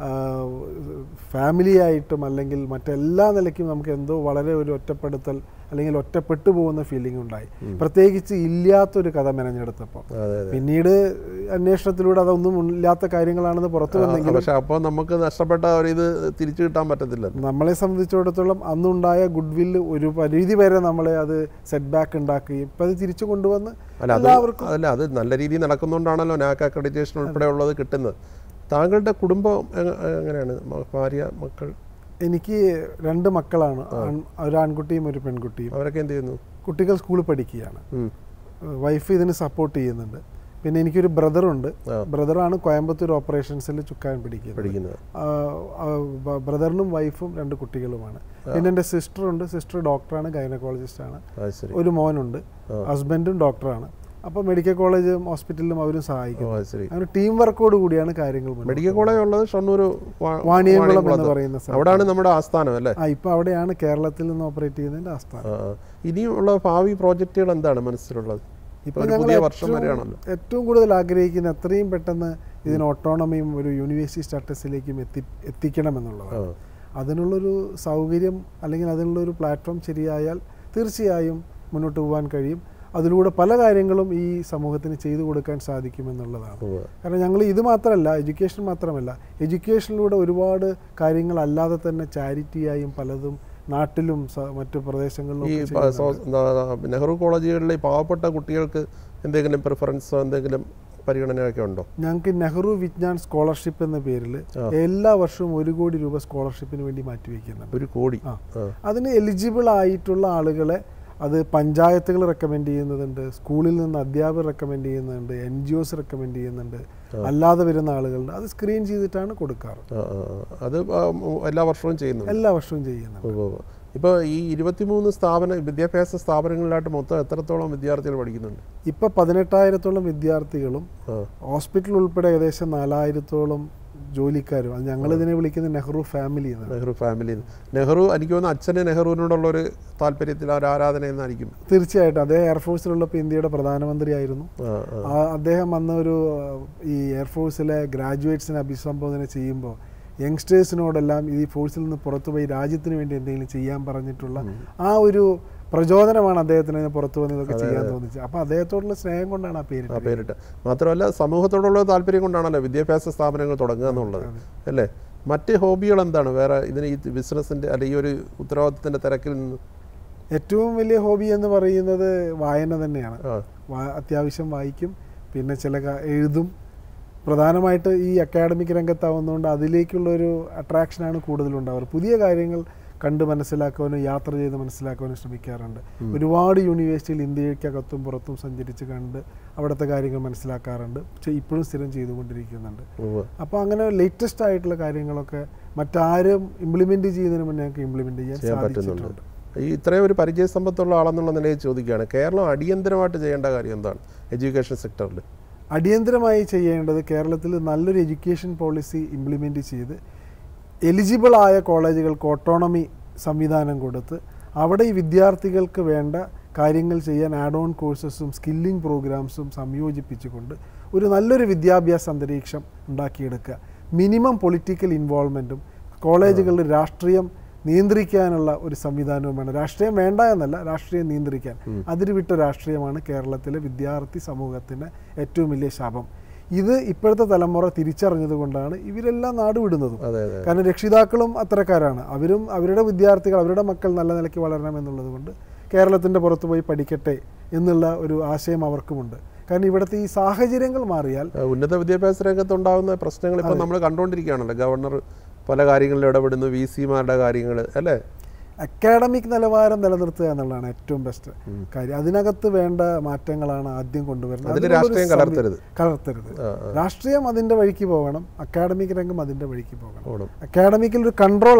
ഫാമിലിയായിട്ടും അല്ലെങ്കിൽ മറ്റെല്ലാ നിലയ്ക്കും നമുക്ക് എന്തോ വളരെ ഒരു ഒറ്റപ്പെടുത്തൽ അല്ലെങ്കിൽ ഒറ്റപ്പെട്ടു പോകുന്ന ഫീലിംഗ് ഉണ്ടായി, പ്രത്യേകിച്ച് ഇല്ലാത്തൊരു കഥ മെനഞ്ഞെടുത്തപ്പോൾ. പിന്നീട് അന്വേഷണത്തിലൂടെ അതൊന്നും ഇല്ലാത്ത കാര്യങ്ങളാണെന്ന് പുറത്തു വന്നെങ്കിൽ പക്ഷേ അപ്പോൾ നമുക്ക് നഷ്ടപ്പെട്ട ഒരു ഇത് തിരിച്ചു കിട്ടാൻ പറ്റത്തില്ല. നമ്മളെ സംബന്ധിച്ചിടത്തോളം അന്നുണ്ടായ ഗുഡ് വില്ല് ഒരു പരിധി വരെ നമ്മളെ അത് സെറ്റ് ബാക്ക് ഉണ്ടാക്കുകയും ഇപ്പം അത് തിരിച്ചു കൊണ്ടുവന്ന് എല്ലാവർക്കും അല്ല അത് നല്ല രീതിയിൽ നടക്കുന്നതുകൊണ്ടാണല്ലോ നാക് അക്രഡിറ്റേഷൻ ഉൾപ്പെടെ ഉള്ളത് കിട്ടുന്നത്. താങ്കളുടെ കുടുംബം എങ്ങനെയാണ്? ഭാര്യ, മക്കൾ? എനിക്ക് രണ്ട് മക്കളാണ്, ഒരു ആൺകുട്ടിയും ഒരു പെൺകുട്ടിയും. അവരൊക്കെ എന്ത് ചെയ്യുന്നു? കുട്ടികൾ സ്കൂളിൽ പഠിക്കുകയാണ്. വൈഫ് ഇതിന് സപ്പോർട്ട് ചെയ്യുന്നുണ്ട്. പിന്നെ എനിക്കൊരു ബ്രദറുണ്ട്. ബ്രദറാണ് കോയമ്പത്തൂർ ഓപ്പറേഷൻസിൽ ചുക്കാൻ പിടിക്കുന്നത്. ബ്രദറിനും വൈഫും രണ്ട് കുട്ടികളുമാണ്. പിന്നെ എൻ്റെ സിസ്റ്ററുണ്ട്. സിസ്റ്റർ ഡോക്ടറാണ്, ഗൈനക്കോളജിസ്റ്റാണ്. ഒരു മോനുണ്ട്. ഹസ്ബൻഡും ഡോക്ടറാണ്. അപ്പോൾ മെഡിക്കൽ കോളേജും ഹോസ്പിറ്റലിലും അവരും സഹായിക്കും. അങ്ങനെ ടീം വർക്കോട് കൂടിയാണ് കാര്യങ്ങൾ. മെഡിക്കൽ കോളേജ് ഉള്ളത് ഷൊർണൂർ വാണിയംകുളം എന്ന് പറയുന്ന സ്ഥലം. അവിടെയാണ് നമ്മുടെ ആസ്ഥാനം അല്ലേ? ആ ഇപ്പം അവിടെയാണ് കേരളത്തിൽ നിന്ന് ഓപ്പറേറ്റ് ചെയ്യുന്നതിൻ്റെ ആസ്ഥാനം. ഇനിയുള്ള ഭാവി പ്രോജക്റ്റുകൾ എന്താണ് മനസ്സിലുള്ളത്? ഇപ്പം ഞങ്ങൾ ഏറ്റവും കൂടുതൽ ആഗ്രഹിക്കുന്ന എത്രയും പെട്ടെന്ന് ഇതിന് ഓട്ടോണമിയും ഒരു യൂണിവേഴ്സിറ്റി സ്റ്റാറ്റസിലേക്കും എത്തി എത്തിക്കണമെന്നുള്ളതാണ്. അതിനുള്ളൊരു സൗകര്യം അല്ലെങ്കിൽ അതിനുള്ളൊരു പ്ലാറ്റ്ഫോം ശരിയായാൽ തീർച്ചയായും മുന്നോട്ട് പോകാൻ കഴിയും. അതിലൂടെ പല കാര്യങ്ങളും ഈ സമൂഹത്തിന് ചെയ്തു കൊടുക്കാൻ സാധിക്കുമെന്നുള്ളതാണ്. കാരണം ഞങ്ങൾ ഇത് മാത്രമല്ല, എഡ്യൂക്കേഷൻ മാത്രമല്ല, എഡ്യൂക്കേഷനിലൂടെ ഒരുപാട് കാര്യങ്ങളല്ലാതെ തന്നെ ചാരിറ്റിയായും പലതും നാട്ടിലും മറ്റു പ്രദേശങ്ങളിലും. ഈ നെഹ്റു കോളേജുകളിലെ പാവപ്പെട്ട കുട്ടികൾക്ക് എന്തെങ്കിലും പ്രിഫറൻസോ എന്തെങ്കിലും പരിഗണനയൊക്കെ ഉണ്ടോ? ഞങ്ങൾക്ക് നെഹ്റു വിജ്ഞാൻ സ്കോളർഷിപ്പ് എന്ന പേരിൽ എല്ലാ വർഷവും ഒരു കോടി രൂപ സ്കോളർഷിപ്പിന് വേണ്ടി മാറ്റിവെക്കുന്നുണ്ട്. ഒരു കോടി? ആ, അതിന് എലിജിബിൾ ആയിട്ടുള്ള ആളുകളെ അത് പഞ്ചായത്തുകൾ റെക്കമെൻഡ് ചെയ്യുന്നുണ്ട്, സ്കൂളിൽ നിന്ന് അധ്യാപകർ റെക്കമെൻഡ് ചെയ്യുന്നുണ്ട്, എൻ ജി ഒസ് റെക്കമെൻഡ് ചെയ്യുന്നുണ്ട്, അല്ലാതെ വരുന്ന ആളുകളുണ്ട്. അത് സ്ക്രീൻ ചെയ്തിട്ടാണ് കൊടുക്കാറ്. അത് എല്ലാ വർഷവും ചെയ്യുന്നു? എല്ലാ വർഷവും ചെയ്യുന്നുണ്ട്. ഇപ്പോൾ ഈ ഇരുപത്തിമൂന്ന് സ്ഥാപന വിദ്യാഭ്യാസ സ്ഥാപനങ്ങളിലായിട്ട് മൊത്തം എത്രത്തോളം വിദ്യാർത്ഥികൾ പഠിക്കുന്നുണ്ട്? ഇപ്പോൾ പതിനെട്ടായിരത്തോളം വിദ്യാർത്ഥികളും ഹോസ്പിറ്റൽ ഉൾപ്പെടെ ഏകദേശം നാലായിരത്തോളം ജോലിക്കാരും. അത് ഞങ്ങളിതിനെ വിളിക്കുന്നത് നെഹ്റു ഫാമിലി എന്നാണ്. നെഹ്റു ഫാമിലി. നെഹ്റു എനിക്ക് തോന്നുന്നു അച്ഛന് നെഹ്റുവിനോടുള്ളൊരു താല്പര്യത്തിൽ ഒരു ആരാധന എന്നായിരിക്കും. തീർച്ചയായിട്ടും. അദ്ദേഹം എയർഫോഴ്സിലുള്ളപ്പോൾ ഇന്ത്യയുടെ പ്രധാനമന്ത്രിയായിരുന്നു. അദ്ദേഹം അന്ന് ഒരു ഈ എയർഫോഴ്സിലെ ഗ്രാജുവേറ്റ്സിനെ അഭിസംബോധന ചെയ്യുമ്പോൾ യങ്സ്റ്റേഴ്സിനോടെല്ലാം ഈ ഫോഴ്സിൽ നിന്ന് പുറത്തുപോയി രാജ്യത്തിന് വേണ്ടി എന്തെങ്കിലും ചെയ്യാൻ പറഞ്ഞിട്ടുള്ള ആ ഒരു പ്രചോദനമാണ് അദ്ദേഹത്തിന് പുറത്തു വന്ന് ഇതൊക്കെ ചെയ്യാൻ തോന്നിച്ചത്. അപ്പോൾ അദ്ദേഹത്തോടുള്ള സ്നേഹം കൊണ്ടാണ് ആ പേര് ആ പേരിട്ട്. മാത്രമല്ല സമൂഹത്തോടുള്ള താല്പര്യം കൊണ്ടാണല്ലോ വിദ്യാഭ്യാസ സ്ഥാപനങ്ങൾ തുടങ്ങുക എന്നുള്ളത് അല്ലേ? മറ്റ് ഹോബികൾ എന്താണ് വേറെ ഇതിന് ഈ ബിസിനസ്സിൻ്റെ അല്ലെങ്കിൽ ഈ ഒരു ഉത്തരവാദിത്തത്തിൻ്റെ തിരക്കിൽ നിന്ന്? ഏറ്റവും വലിയ ഹോബി എന്ന് പറയുന്നത് വായന തന്നെയാണ്. അത്യാവശ്യം വായിക്കും, പിന്നെ ചില എഴുതും. പ്രധാനമായിട്ട് ഈ അക്കാഡമിക് രംഗത്താവുന്നതുകൊണ്ട് അതിലേക്കുള്ളൊരു അട്രാക്ഷനാണ് കൂടുതലുണ്ടാവുക. പുതിയ കാര്യങ്ങൾ കണ്ട് മനസ്സിലാക്കുവാനും യാത്ര ചെയ്ത് മനസ്സിലാക്കുവാനും ശ്രമിക്കാറുണ്ട്. ഒരുപാട് യൂണിവേഴ്സിറ്റിയിൽ ഇന്ത്യക്കകത്തും പുറത്തും സഞ്ചരിച്ച് കണ്ട് അവിടുത്തെ കാര്യങ്ങൾ മനസ്സിലാക്കാറുണ്ട്. പക്ഷേ ഇപ്പോഴും സ്ഥിരം ചെയ്തുകൊണ്ടിരിക്കുന്നുണ്ട്. അപ്പോൾ അങ്ങനെ ലേറ്റസ്റ്റ് ആയിട്ടുള്ള കാര്യങ്ങളൊക്കെ മറ്റാരും ഇംപ്ലിമെൻറ്റ് ചെയ്യുന്നതിന് മുന്നേ ഞങ്ങൾക്ക് ഇംപ്ലിമെൻറ്റ് ചെയ്യാൻ പറ്റുന്നുണ്ട്. ഈ ഇത്രയും ഒരു പരിചയ സമ്പത്തുള്ള ആളെന്നുള്ള നിലയിൽ ചോദിക്കുകയാണ്, കേരളം അടിയന്തരമായിട്ട് ചെയ്യേണ്ട കാര്യം എന്താണ് എഡ്യൂക്കേഷൻ സെക്ടറിൽ? അടിയന്തരമായി ചെയ്യേണ്ടത് കേരളത്തിൽ നല്ലൊരു എഡ്യൂക്കേഷൻ പോളിസി ഇംപ്ലിമെൻറ്റ് ചെയ്ത് എലിജിബിളായ കോളേജുകൾക്ക് ഓട്ടോണമി സംവിധാനം കൊടുത്ത് അവിടെ ഈ വിദ്യാർത്ഥികൾക്ക് വേണ്ട കാര്യങ്ങൾ ചെയ്യാൻ ആഡ് ഓൺ കോഴ്സസും സ്കില്ലിംഗ് പ്രോഗ്രാംസും സംയോജിപ്പിച്ചുകൊണ്ട് ഒരു നല്ലൊരു വിദ്യാഭ്യാസ അന്തരീക്ഷം ഉണ്ടാക്കിയെടുക്കുക. മിനിമം പൊളിറ്റിക്കൽ ഇൻവോൾവ്മെൻറ്റും കോളേജുകളിൽ രാഷ്ട്രീയം നിയന്ത്രിക്കാനുള്ള ഒരു സംവിധാനവും വേണം. രാഷ്ട്രീയം വേണ്ട എന്നല്ല, രാഷ്ട്രീയം നിയന്ത്രിക്കാൻ. അതിരുവിട്ട രാഷ്ട്രീയമാണ് കേരളത്തിലെ വിദ്യാർത്ഥി സമൂഹത്തിൻ്റെ ഏറ്റവും വലിയ ശാപം. ഇത് ഇപ്പോഴത്തെ തലമുറ തിരിച്ചറിഞ്ഞതുകൊണ്ടാണ് ഇവരെല്ലാം നാടുവിടുന്നതും. കാരണം രക്ഷിതാക്കളും അത്തരക്കാരാണ്. അവരും അവരുടെ വിദ്യാർത്ഥികൾ, അവരുടെ മക്കൾ നല്ല നിലയ്ക്ക് വളരണം എന്നുള്ളത് കൊണ്ട് കേരളത്തിൻ്റെ പുറത്തു പോയി പഠിക്കട്ടെ എന്നുള്ള ഒരു ആശയം അവർക്കുമുണ്ട്. കാരണം ഇവിടുത്തെ ഈ സാഹചര്യങ്ങൾ മാറിയാൽ ഉന്നത വിദ്യാഭ്യാസ രംഗത്തുണ്ടാകുന്ന പ്രശ്നങ്ങൾ ഇപ്പോൾ നമ്മൾ കണ്ടുകൊണ്ടിരിക്കുകയാണല്ലോ. ഗവർണർ പല കാര്യങ്ങളിലും ഇടപെടുന്നു, വി സിമാരുടെ കാര്യങ്ങൾ അല്ലേ? അക്കാഡമിക് നിലവാരം നിലനിർത്തുക എന്നുള്ളതാണ് ഏറ്റവും ബെസ്റ്റ് കാര്യം. അതിനകത്ത് വേണ്ട മാറ്റങ്ങളാണ് ആദ്യം കൊണ്ടുവരുന്നത്. രാഷ്ട്രീയം കലർത്തരുത് കലർത്തരുത് രാഷ്ട്രീയം അതിൻ്റെ വഴിക്ക് പോകണം, അക്കാഡമിക് രംഗം അതിൻ്റെ വഴിക്ക് പോകണം. അക്കാഡമിക്കിൽ ഒരു കൺട്രോൾ ആവാം.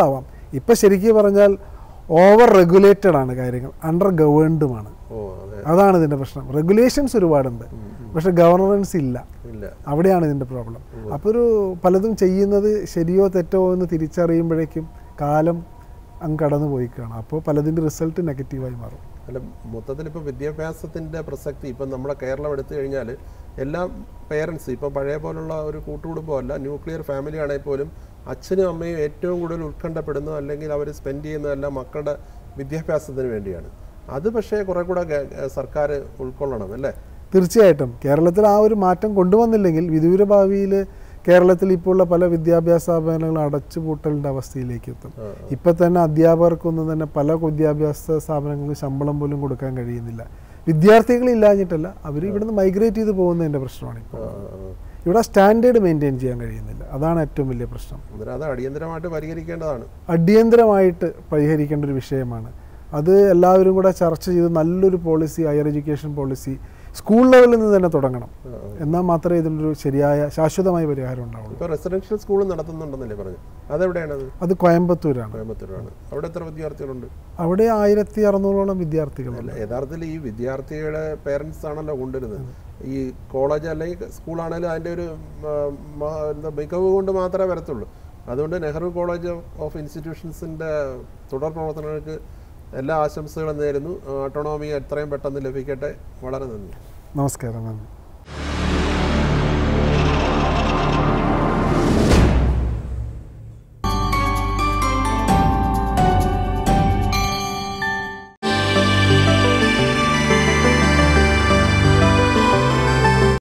ഇപ്പം ശരിക്കും പറഞ്ഞാൽ ഓവർ റെഗുലേറ്റഡ് ആണ് കാര്യങ്ങൾ, അണ്ടർ ഗവേൺഡുമാണ്. അതാണ് ഇതിൻ്റെ പ്രശ്നം. റെഗുലേഷൻസ് ഒരുപാടുണ്ട്, പക്ഷെ ഗവർണൻസ് ഇല്ല. അവിടെയാണ് ഇതിൻ്റെ പ്രോബ്ലം. അപ്പോൾ ഒരു പലതും ചെയ്യുന്നത് ശരിയോ തെറ്റോ എന്ന് തിരിച്ചറിയുമ്പോഴേക്കും കാലം അങ്ങ് കടന്നു പോയിക്കാണ്. അപ്പോൾ പലതിൻ്റെ റിസൾട്ട് നെഗറ്റീവായി മാറും. അല്ല, മൊത്തത്തിൽ ഇപ്പോൾ വിദ്യാഭ്യാസത്തിൻ്റെ പ്രസക്തി ഇപ്പം നമ്മുടെ കേരളം എടുത്തു കഴിഞ്ഞാൽ എല്ലാ പേരൻസ് ഇപ്പം പഴയ പോലുള്ള ഒരു കൂട്ടുകുടുംബമല്ല, ന്യൂക്ലിയർ ഫാമിലി ആണെങ്കിൽ പോലും അച്ഛനും അമ്മയും ഏറ്റവും കൂടുതൽ ഉത്കണ്ഠപ്പെടുന്നത് അല്ലെങ്കിൽ അവർ സ്പെൻഡ് ചെയ്യുന്നതെല്ലാം മക്കളുടെ വിദ്യാഭ്യാസത്തിന് വേണ്ടിയാണ്. അത് പക്ഷേ കുറെ കൂടെ സർക്കാർ ഉൾക്കൊള്ളണം അല്ലേ? തീർച്ചയായിട്ടും. കേരളത്തിൽ ആ ഒരു മാറ്റം കൊണ്ടുവന്നില്ലെങ്കിൽ വിദൂര ഭാവിയിൽ കേരളത്തിൽ ഇപ്പോൾ ഉള്ള പല വിദ്യാഭ്യാസ സ്ഥാപനങ്ങളും അടച്ചുപൂട്ടലിൻ്റെ അവസ്ഥയിലേക്ക് എത്തും. ഇപ്പം തന്നെ അധ്യാപകർക്കൊന്നും തന്നെ പല വിദ്യാഭ്യാസ സ്ഥാപനങ്ങൾക്ക് ശമ്പളം പോലും കൊടുക്കാൻ കഴിയുന്നില്ല. വിദ്യാർത്ഥികളില്ലാഞ്ഞിട്ടല്ല, അവർ ഇവിടുന്ന് മൈഗ്രേറ്റ് ചെയ്ത് പോകുന്നതിൻ്റെ പ്രശ്നമാണ്. ഇപ്പോൾ ഇവിടെ സ്റ്റാൻഡേർഡ് മെയിൻറ്റെയിൻ ചെയ്യാൻ കഴിയുന്നില്ല. അതാണ് ഏറ്റവും വലിയ പ്രശ്നം. അത് അടിയന്തരമായിട്ട് പരിഹരിക്കേണ്ടതാണ്. അടിയന്തരമായിട്ട് പരിഹരിക്കേണ്ട ഒരു വിഷയമാണ്. അത് എല്ലാവരും കൂടെ ചർച്ച ചെയ്ത് നല്ലൊരു policy, higher education policy school ലെവലിൽ നിന്ന് തന്നെ തുടങ്ങണം. എന്നാൽ മാത്രമേ ഇതിനൊരു ശരിയായ ശാശ്വതമായ പരിഹാരം ഉണ്ടാവുള്ളൂ. ഇപ്പോൾ റെസിഡൻഷ്യൽ സ്കൂൾ നടത്തുന്നുണ്ടെന്നല്ലേ പറഞ്ഞു? അതെവിടെയാണത്? അത് കോയമ്പത്തൂരാണ്. കോയമ്പത്തൂരാണ്. അവിടെ എത്ര വിദ്യാർത്ഥികളുണ്ട്? അവിടെ ആയിരത്തി അറുന്നൂറോളം വിദ്യാർത്ഥികളല്ല. യഥാർത്ഥത്തിൽ ഈ വിദ്യാർത്ഥികളുടെ പേരൻസ് ആണല്ലോ കൊണ്ടുവരുന്നത്. ഈ കോളേജ് അല്ലെങ്കിൽ സ്കൂളാണെങ്കിലും അതിൻ്റെ ഒരു എന്താ മികവ് കൊണ്ട് മാത്രമേ വരത്തുള്ളൂ. അതുകൊണ്ട് നെഹ്റു കോളേജ് ഓഫ് ഇൻസ്റ്റിറ്റ്യൂഷൻസിൻ്റെ തുടർ പ്രവർത്തനങ്ങൾക്ക് എല്ലാ ആശംസകളും നേരുന്നു. ഓട്ടോണോമി എത്രയും പെട്ടെന്ന് ലഭിക്കട്ടെ. വളരെ നന്ദി. നമസ്കാരം. നന്ദി.